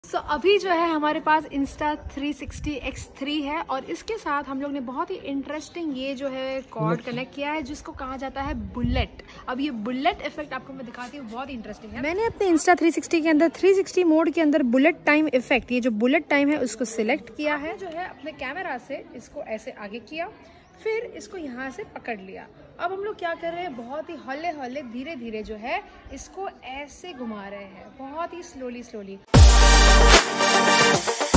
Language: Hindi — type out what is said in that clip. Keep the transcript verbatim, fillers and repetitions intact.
सो so, अभी जो है हमारे पास insta three sixty X three है और इसके साथ हम लोग ने बहुत ही इंटरेस्टिंग ये जो है कॉर्ड कनेक्ट किया है जिसको कहा जाता है बुलेट। अब ये बुलेट इफेक्ट आपको मैं दिखाती हूँ, बहुत इंटरेस्टिंग है। मैंने अपने इंस्टा थ्री सिक्सटी के अंदर थ्री सिक्सटी मोड के अंदर बुलेट टाइम इफेक्ट, ये जो बुलेट टाइम है उसको सिलेक्ट किया है। जो है अपने कैमरा से इसको ऐसे आगे किया, फिर इसको यहाँ से पकड़ लिया। अब हम लोग क्या कर रहे हैं, बहुत ही हौले हौले धीरे धीरे जो है इसको ऐसे घुमा रहे हैं, बहुत ही स्लोली स्लोली।